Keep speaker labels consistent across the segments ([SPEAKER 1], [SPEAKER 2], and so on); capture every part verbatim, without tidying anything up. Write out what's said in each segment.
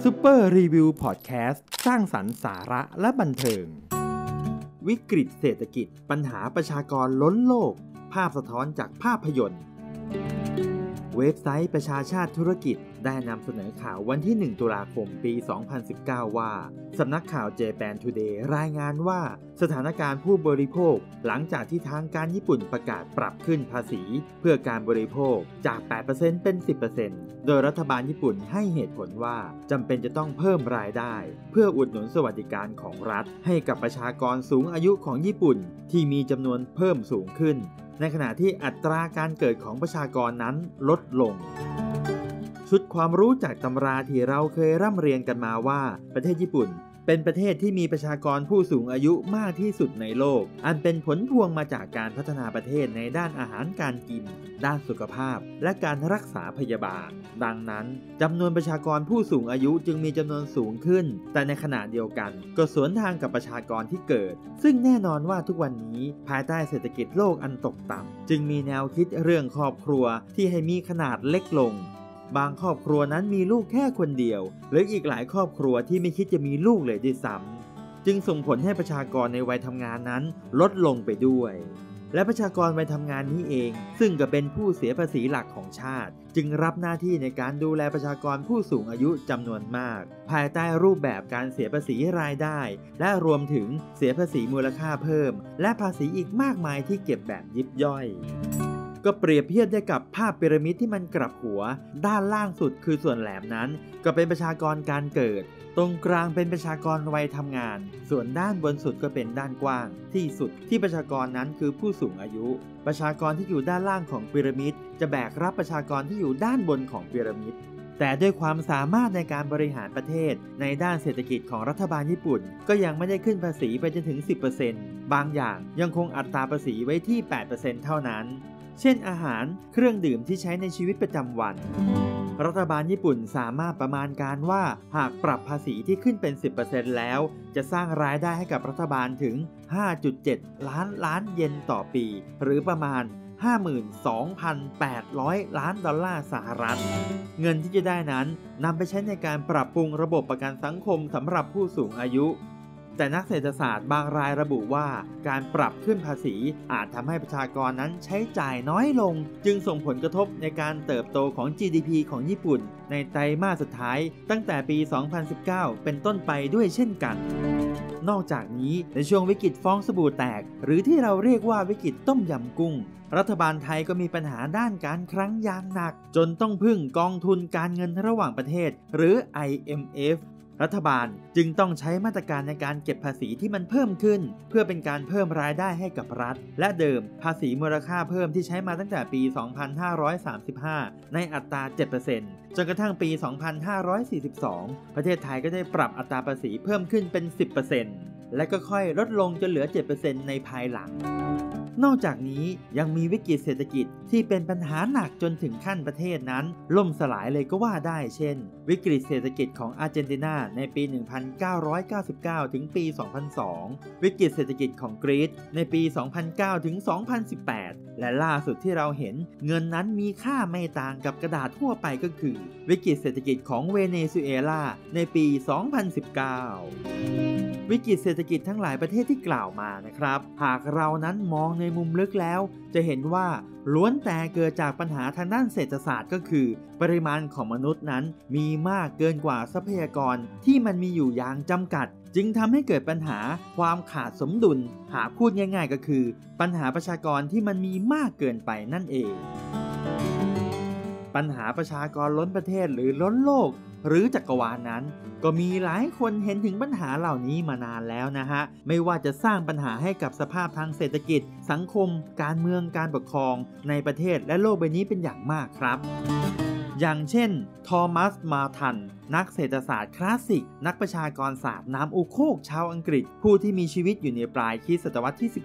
[SPEAKER 1] ซุปเปอร์รีวิวพอดแคสต์สร้างสรรค์สาระและบันเทิงวิกฤตเศรษฐกิจปัญหาประชากรล้นโลกภาพสะท้อนจากภาพยนตร์เว็บไซต์ประชาชาติธุรกิจได้นำเสนอข่าววันที่หนึ่งตุลาคมปีสองพันสิบเก้าว่าสำนักข่าว Japan Today รายงานว่าสถานการณ์ผู้บริโภคหลังจากที่ทางการญี่ปุ่นประกาศปรับขึ้นภาษีเพื่อการบริโภคจาก แปดเปอร์เซ็นต์ เป็น สิบเปอร์เซ็นต์ โดยรัฐบาลญี่ปุ่นให้เหตุผลว่าจำเป็นจะต้องเพิ่มรายได้เพื่ออุดหนุนสวัสดิการของรัฐให้กับประชากรสูงอายุของญี่ปุ่นที่มีจำนวนเพิ่มสูงขึ้นในขณะที่อัตราการเกิดของประชากรนั้นลดลงชุดความรู้จากตำราที่เราเคยร่ำเรียนกันมาว่าประเทศญี่ปุ่นเป็นประเทศที่มีประชากรผู้สูงอายุมากที่สุดในโลกอันเป็นผลพวงมาจากการพัฒนาประเทศในด้านอาหารการกินด้านสุขภาพและการรักษาพยาบาลดังนั้นจำนวนประชากรผู้สูงอายุจึงมีจำนวนสูงขึ้นแต่ในขณะเดียวกันก็สวนทางกับประชากรที่เกิดซึ่งแน่นอนว่าทุกวันนี้ภายใต้เศรษฐกิจโลกอันตกต่ำจึงมีแนวคิดเรื่องครอบครัวที่ให้มีขนาดเล็กลงบางครอบครัวนั้นมีลูกแค่คนเดียวหรืออีกหลายครอบครัวที่ไม่คิดจะมีลูกเลยด้วยซ้ำจึงส่งผลให้ประชากรในวัยทำงานนั้นลดลงไปด้วยและประชากรวัยทำงานนี้เองซึ่งก็เป็นผู้เสียภาษีหลักของชาติจึงรับหน้าที่ในการดูแลประชากรผู้สูงอายุจำนวนมากภายใต้รูปแบบการเสียภาษีรายได้และรวมถึงเสียภาษีมูลค่าเพิ่มและภาษีอีกมากมายที่เก็บแบบยิบย่อยก็เปรียบเทียบได้กับภาพพีระมิดที่มันกลับหัวด้านล่างสุดคือส่วนแหลมนั้นก็เป็นประชากรการเกิดตรงกลางเป็นประชากรวัยทำงานส่วนด้านบนสุดก็เป็นด้านกว้างที่สุดที่ประชากรนั้นคือผู้สูงอายุประชากรที่อยู่ด้านล่างของพีระมิดจะแบกรับประชากรที่อยู่ด้านบนของพีระมิดแต่ด้วยความสามารถในการบริหารประเทศในด้านเศรษฐกิจของรัฐบาลญี่ปุ่นก็ยังไม่ได้ขึ้นภาษีไปจนถึง สิบเปอร์เซ็นต์ บางอย่างยังคงอัตราภาษีไว้ที่ แปดเปอร์เซ็นต์ เท่านั้นเช่นอาหารเครื่องดื่มที่ใช้ในชีวิตประจำวันรัฐบาลญี่ปุ่นสามารถประมาณการว่าหากปรับภาษีที่ขึ้นเป็น สิบเปอร์เซ็นต์ แล้วจะสร้างรายได้ให้กับรัฐบาลถึง ห้าจุดเจ็ด ล้านล้านเยนต่อปีหรือประมาณ ห้าหมื่นสองพันแปดร้อย ล้านดอลลาร์สหรัฐเงินที่จะได้นั้นนำไปใช้ในการปรับปรุงระบบประกันสังคมสำหรับผู้สูงอายุแต่นักเศรษฐศาสตร์บางรายระบุว่าการปรับขึ้นภาษีอาจทำให้ประชากรนั้นใช้จ่ายน้อยลงจึงส่งผลกระทบในการเติบโตของ จี ดี พี ของญี่ปุ่นในไตรมาสสุดท้ายตั้งแต่ปี สองพันสิบเก้า เป็นต้นไปด้วยเช่นกันนอกจากนี้ในช่วงวิกฤตฟองสบู่แตกหรือที่เราเรียกว่าวิกฤตต้มยำกุ้งรัฐบาลไทยก็มีปัญหาด้านการคลังอย่างหนักจนต้องพึ่งกองทุนการเงินระหว่างประเทศหรือ ไอ เอ็ม เอฟรัฐบาลจึงต้องใช้มาตรการในการเก็บภาษีที่มันเพิ่มขึ้นเพื่อเป็นการเพิ่มรายได้ให้กับรัฐและเดิมภาษีมูลค่าเพิ่มที่ใช้มาตั้งแต่ปี สองพันห้าร้อยสามสิบห้า ในอัตรา เจ็ดเปอร์เซ็นต์ จนกระทั่งปี สองพันห้าร้อยสี่สิบสอง ประเทศไทยก็ได้ปรับอัตราภาษีเพิ่มขึ้นเป็น สิบเปอร์เซ็นต์ และก็ค่อยลดลงจนเหลือ เจ็ดเปอร์เซ็นต์ ในภายหลังนอกจากนี้ยังมีวิกฤตเศรษฐกิจที่เป็นปัญหาหนักจนถึงขั้นประเทศนั้นล่มสลายเลยก็ว่าได้เช่นวิกฤตเศรษฐกิจของอาร์เจนตินาในปี หนึ่งพันเก้าร้อยเก้าสิบเก้า ถึงปี สองพันสอง วิกฤตเศรษฐกิจของกรีซในปี สองพันเก้า ถึง สองพันสิบแปด และล่าสุดที่เราเห็นเงินนั้นมีค่าไม่ต่างกับกระดาษทั่วไปก็คือวิกฤตเศรษฐกิจของเวเนซุเอลาในปี สองพันสิบเก้าวิกฤตเศรษฐกิจทั้งหลายประเทศที่กล่าวมานะครับหากเรานั้นมองในมุมลึกแล้วจะเห็นว่าล้วนแต่เกิดจากปัญหาทางด้านเศรษฐศาสตร์ก็คือปริมาณของมนุษย์นั้นมีมากเกินกว่าทรัพยากรที่มันมีอยู่อย่างจำกัดจึงทำให้เกิดปัญหาความขาดสมดุลหากพูดง่ายๆก็คือปัญหาประชากรที่มันมีมากเกินไปนั่นเองปัญหาประชากรล้นประเทศหรือล้นโลกหรือจักรวาลนั้นก็มีหลายคนเห็นถึงปัญหาเหล่านี้มานานแล้วนะฮะไม่ว่าจะสร้างปัญหาให้กับสภาพทางเศรษฐกิจสังคมการเมืองการปกครองในประเทศและโลกใบนี้เป็นอย่างมากครับอย่างเช่นทอมัสมาทันนักเศรษฐศาสตร์คลาสสิกนักประชากรศาสตร์น้ำอุโคกชาวอังกฤษผู้ที่มีชีวิตอยู่ในปลายคริสตศตวรรษที่สิบแปด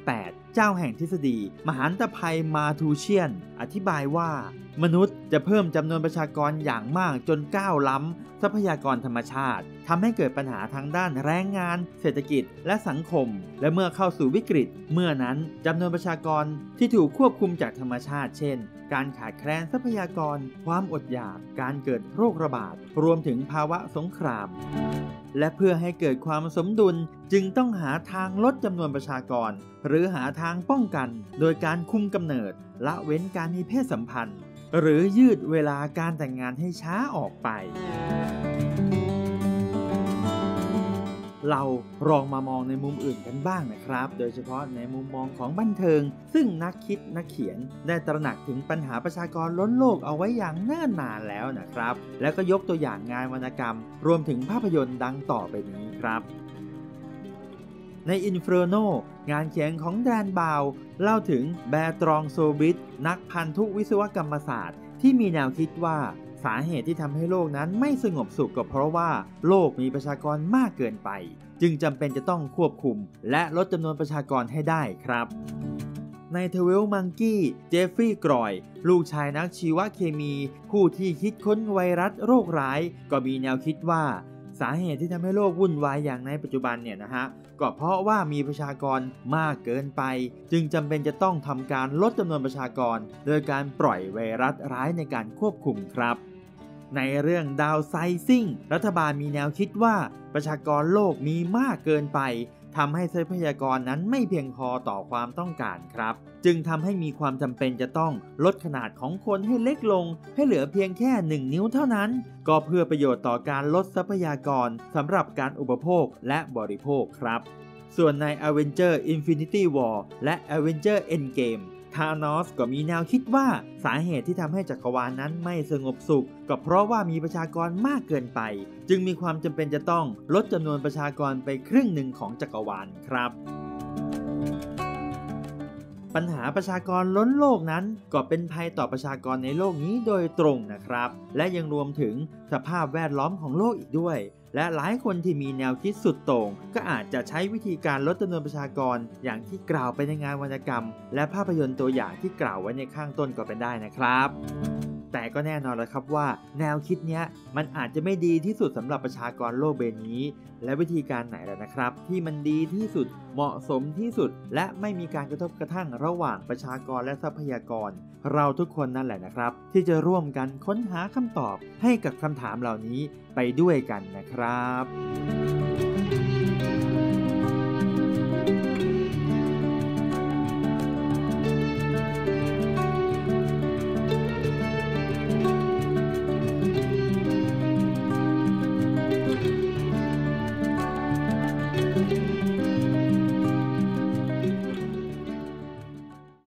[SPEAKER 1] เจ้าแห่งทฤษฎีมหันตภัยมาทูเชียนอธิบายว่ามนุษย์จะเพิ่มจำนวนประชากรอย่างมากจนก้าวล้ำทรัพยากรธรรมชาติทำให้เกิดปัญหาทางด้านแรงงานเศรษฐกิจและสังคมและเมื่อเข้าสู่วิกฤตเมื่อนั้นจำนวนประชากรที่ถูกควบคุมจากธรรมชาติเช่นการขาดแคลนทรัพยากรความอดอยากการเกิดโรคระบาดรวมถึงภาวะสงครามและเพื่อให้เกิดความสมดุลจึงต้องหาทางลดจำนวนประชากรหรือหาทางป้องกันโดยการคุมกำเนิดละเว้นการมีเพศสัมพันธ์หรือยืดเวลาการแต่งงานให้ช้าออกไปเราลองมามองในมุมอื่นกันบ้างนะครับโดยเฉพาะในมุมมองของบันเทิงซึ่งนักคิดนักเขียนได้ตระหนักถึงปัญหาประชากรล้นโลกเอาไว้อย่างเนิ่นนานแล้วนะครับแล้วก็ยกตัวอย่างงานวรรณกรรมรวมถึงภาพยนตร์ดังต่อไปนี้ครับใน Inferno งานเขียนของแดนบาวเล่าถึงแบร์ตรองโซบริดนักพันธุวิศวกรรมศาสตร์ที่มีแนวคิดว่าสาเหตุที่ทำให้โลกนั้นไม่สงบสุขก็เพราะว่าโลกมีประชากรมากเกินไปจึงจำเป็นจะต้องควบคุมและลดจำนวนประชากรให้ได้ครับในทเวลมังกี้เจฟฟรีย์กรอยลูกชายนักชีวเคมีผู้ที่คิดค้นไวรัสโรคร้ายก็มีแนวคิดว่าสาเหตุที่ทำให้โลกวุ่นวายอย่างในปัจจุบันเนี่ยนะฮะก็เพราะว่ามีประชากรมากเกินไปจึงจำเป็นจะต้องทำการลดจำนวนประชากรโดยการปล่อยไวรัสร้ายในการควบคุมครับในเรื่องดาวไซซิ่งรัฐบาลมีแนวคิดว่าประชากรโลกมีมากเกินไปทำให้ทรัพยากรนั้นไม่เพียงพอต่อความต้องการครับจึงทำให้มีความจำเป็นจะต้องลดขนาดของคนให้เล็กลงให้เหลือเพียงแค่หนึ่งนิ้วเท่านั้นก็เพื่อประโยชน์ต่อการลดทรัพยากรสำหรับการอุปโภคและบริโภคครับส่วนใน Avengers Infinity War และ Avengers Endgameธานอสก็มีแนวคิดว่าสาเหตุที่ทำให้จักรวาลนั้นไม่สงบสุขก็เพราะว่ามีประชากรมากเกินไปจึงมีความจำเป็นจะต้องลดจำนวนประชากรไปครึ่งหนึ่งของจักรวาลครับปัญหาประชากรล้นโลกนั้นก็เป็นภัยต่อประชากรในโลกนี้โดยตรงนะครับและยังรวมถึงสภาพแวดล้อมของโลกอีกด้วยและหลายคนที่มีแนวคิดสุดโต่งก็อาจจะใช้วิธีการลดจำนวนประชากรอย่างที่กล่าวไปในงานวรรณกรรมและภาพยนตร์ตัวอย่างที่กล่าวไว้ในข้างต้นก็เป็นได้นะครับแต่ก็แน่นอนแล้วครับว่าแนวคิดนี้มันอาจจะไม่ดีที่สุดสำหรับประชากรโลกใบนี้และวิธีการไหนล่ะนะครับที่มันดีที่สุดเหมาะสมที่สุดและไม่มีการกระทบกระทั่งระหว่างประชากรและทรัพยากรเราทุกคนนั่นแหละนะครับที่จะร่วมกันค้นหาคำตอบให้กับคำถามเหล่านี้ไปด้วยกันนะครับ